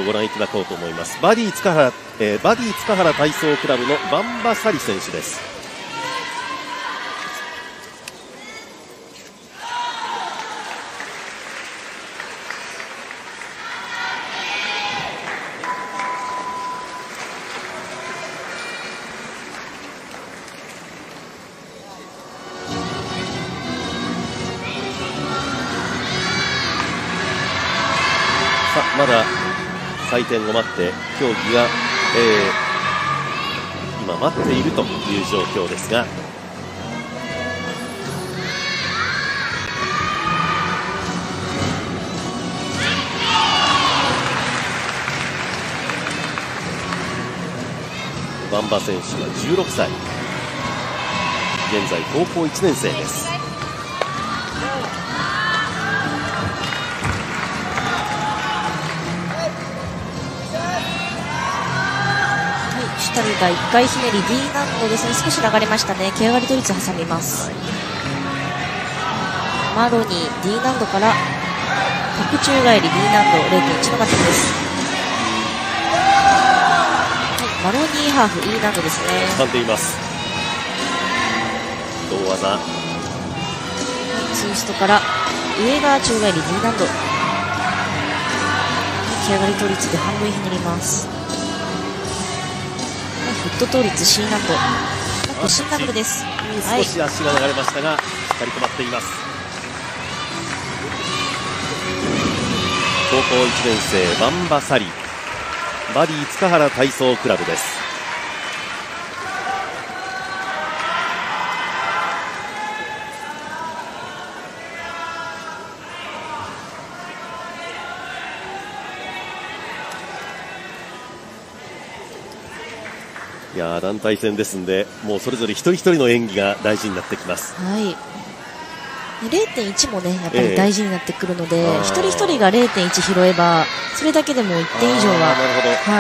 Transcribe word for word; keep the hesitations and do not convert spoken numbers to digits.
ご覧いただこうと思います。バディ塚原、えー、バディ塚原体操クラブのバンバサリ選手です。まだ採点を待って競技が、えー、今待っているという状況ですが、バンバ選手はじゅうろくさい、現在高校いちねん生です。 がいっかいひねり D 難度ですね。少し流れましたね。毛上がり倒立挟みます。マロニー D 難度から白宙返り D 難度 れいてんいち の型です。はい、マロニーハーフ E 難度ですね。 掴んでいます。大技、はい、 ツイストから上が宙返り D 難度、毛上がり倒立で半分ひねります。フット倒立 C 難度、屈伸ダブルです。 少し足が流れましたが、しっかり止まっています。高校いちねん生バンバサリ、バディ塚原体操クラブです。いやー、団体戦ですんで、もうそれぞれ一人一人の演技が大事になってきます。 はい、れいてんいち もね、やっぱり大事になってくるので、えー、一人一人が れいてんいち 拾えばそれだけでもいってん以上は。